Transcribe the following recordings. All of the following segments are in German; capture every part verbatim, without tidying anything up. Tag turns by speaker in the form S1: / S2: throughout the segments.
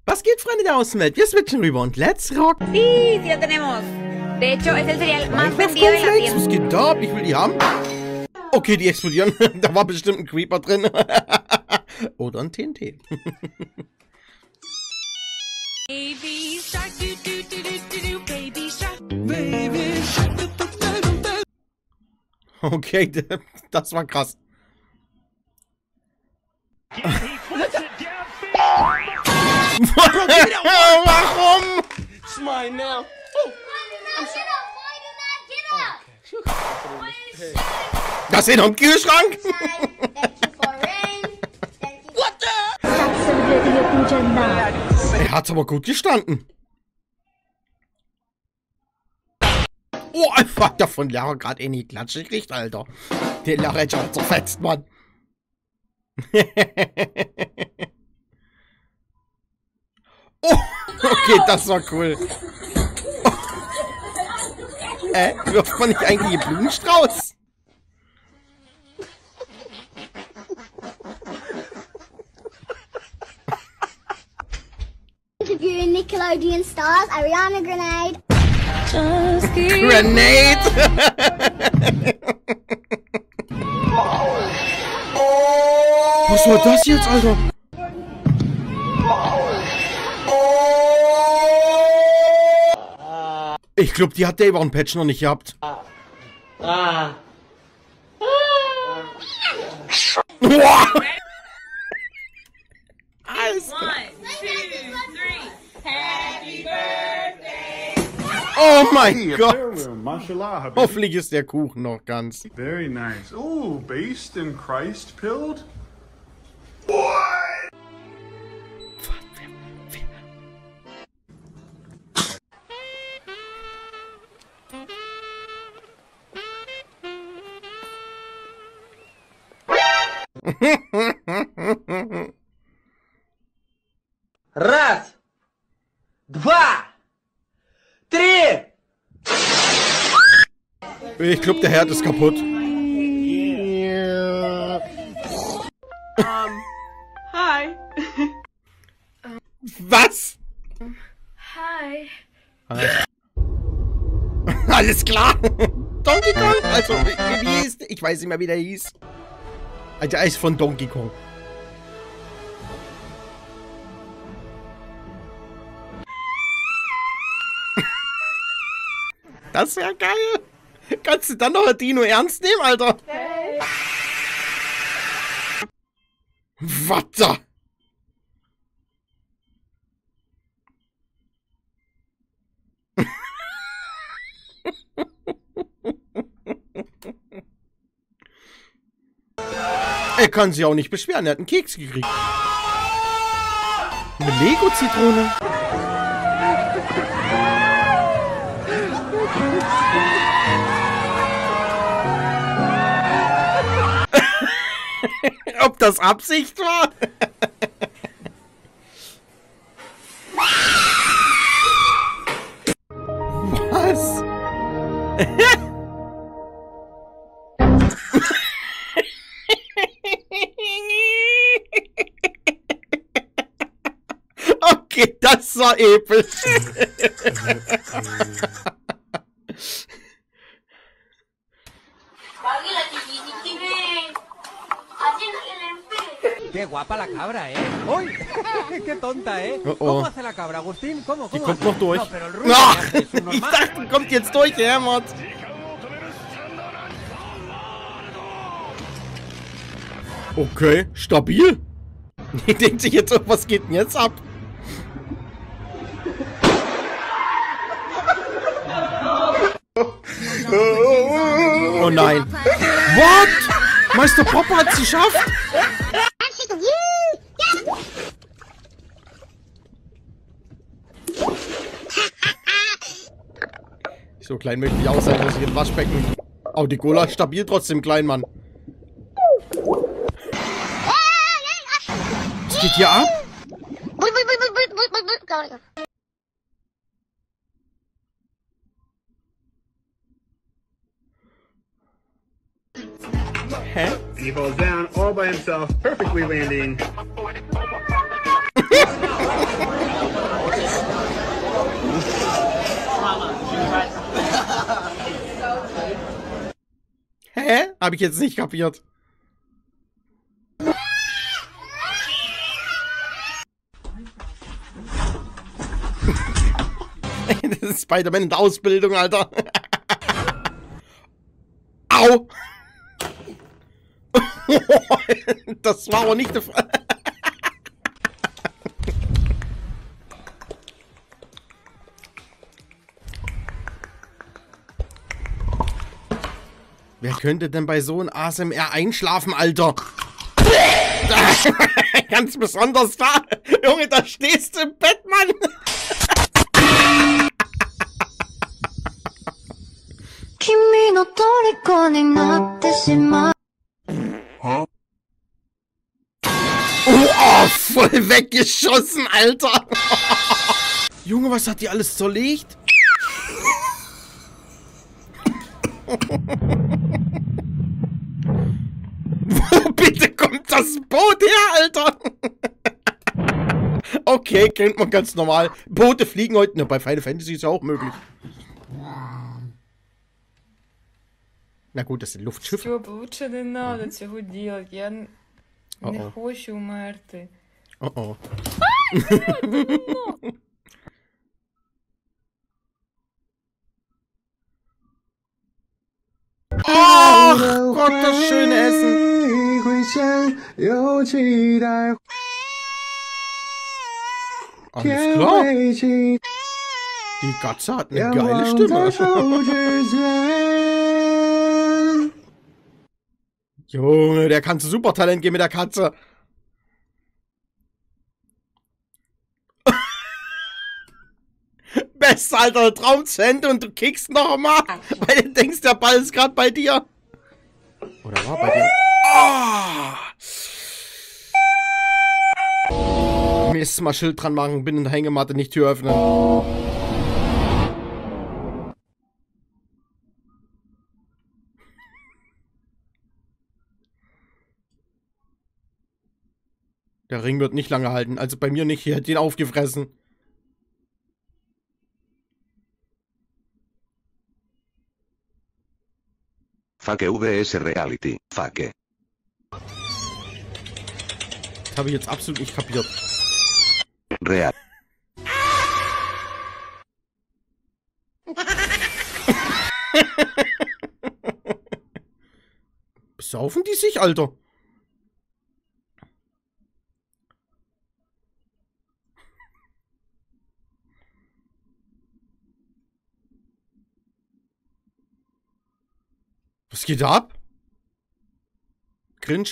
S1: Was geht, Freunde der Außenwelt? Wir switchen rüber und let's rock!
S2: Sí, sí lo tenemos. De hecho, es el cereal más
S1: Minecraft
S2: vendido en la
S1: Cornflakes?
S2: tienda.
S1: Was geht da ab? Ich will die haben. Okay, die explodieren. Da war bestimmt ein Creeper drin. Oder ein T N T.
S2: Baby shark, do, do, do, do, do, do, baby shark.
S1: Okay, das war krass. Warum?
S3: It's mine now.
S1: Das ist noch im Kühlschrank. Er hat's aber gut gestanden. Oh, fuck, davon Lara gerade in die Klatsche kriegt, Alter. Der Lara hat schon zerfetzt, Mann. Oh, okay, das war cool. Oh. Äh, wirft man nicht eigentlich einen Blumenstrauß?
S4: Interviewing Nickelodeon stars Ariana Grande.
S1: Grenade! Was war das jetzt, Alter? Ich glaube, die hat der über einen Patch noch nicht gehabt.
S3: Ah.
S1: Wow. Alles klar. Oh mein Gott!
S5: Mashallah,
S1: Hoffentlich ist der Kuchen noch ganz.
S5: Very nice. Ooh, based and Christ pilled?
S3: Раз, два, три.
S1: Ich glaube, der Herd ist kaputt.
S6: Um, hi.
S1: Was?
S6: Hi.
S1: Alles klar. Donkey Kong? Also, wie, wie hieß der? Ich weiß nicht mehr, wie der hieß. Der ist von Donkey Kong. Das ist ja geil. Kannst du dann noch ein Dino ernst nehmen, Alter?
S6: Hey.
S1: Warte. Er kann sich auch nicht beschweren, er hat einen Keks gekriegt. Eine Lego-Zitrone. Ob das Absicht war? Was? Okay, das war episch.
S7: Qué guapa la cabra, ¿eh? ¡Uy! ¡Qué tonta, eh!
S1: Oh, oh.
S7: ¿Cómo hace la cabra, Agustín? ¿Cómo,
S1: Die
S7: cómo
S1: kommt
S7: hace?
S1: noch durch.
S7: No, pero el ruido
S1: Ach,
S7: que hace es un
S1: ich
S7: normal.
S1: dachte, die kommt jetzt durch, Hermod. Okay, stabil. Die denkt sich jetzt, was geht denn jetzt ab? Oh nein. What? Meister Popper hat es geschafft? So klein möchte ich auch sein, dass ich ein Waschbecken. Oh, die Gola ist stabil trotzdem klein, Mann. Was geht hier ab? Hä?
S5: He falls down all by himself, perfectly landing.
S1: Habe ich jetzt nicht kapiert. Das ist Spider-Man in der Ausbildung, Alter. Au! Das war aber nicht der Fall. Wer könnte denn bei so einem A S M R einschlafen, Alter? Ganz besonders da. Junge, da stehst du im Bett, Mann. Oh, oh, voll weggeschossen, Alter. Junge, was hat die alles zerlegt? Wo bitte kommt das Boot her, Alter? Okay, kennt man ganz normal. Boote fliegen heute. Ne, bei Final Fantasy ist ja auch möglich. Na gut, das sind Luftschiffe.
S6: Стьоп, лучше не надо цього делать. Я н- не
S1: О-о.
S6: хочу вмерти.
S1: Oh oh. Ach Gott, das schöne Essen. Alles klar. Die Katze hat eine geile Stimme. Junge, der kann zu Supertalent gehen mit der Katze. Best, Alter, Traum zu Ende und du kickst noch mal, weil du denkst, der Ball ist gerade bei dir. Oder war bei dir? Oh! Nächstes Mal Schild dran machen, bin in der Hängematte, nicht Tür öffnen. Der Ring wird nicht lange halten, also bei mir nicht, hier hat ihn aufgefressen.
S8: Fake V S Reality. Fake.
S1: Das habe ich jetzt absolut nicht kapiert.
S8: Real.
S1: Besaufen die sich, Alter? Was geht ab? Cringe?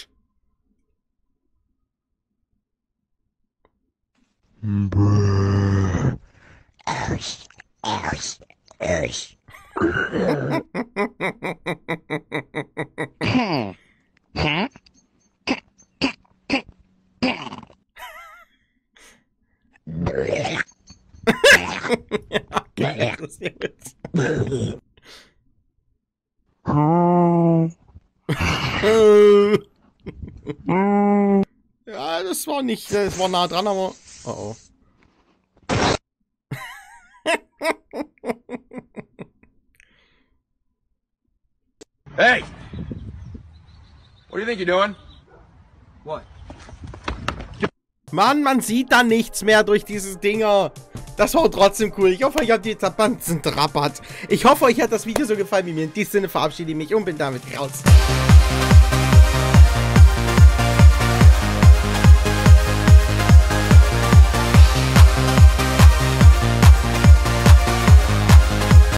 S1: Okay, das ist jetzt. Ja, das war nicht, das war nah dran, aber... Oh oh.
S3: Hey! What do you think you're doing? What?
S1: Mann, man sieht da nichts mehr durch diese Dinger. Das war trotzdem cool. Ich hoffe, euch hat die ganzen Rabatt. Ich hoffe, euch hat das Video so gefallen wie mir. In diesem Sinne verabschiede ich mich und bin damit raus.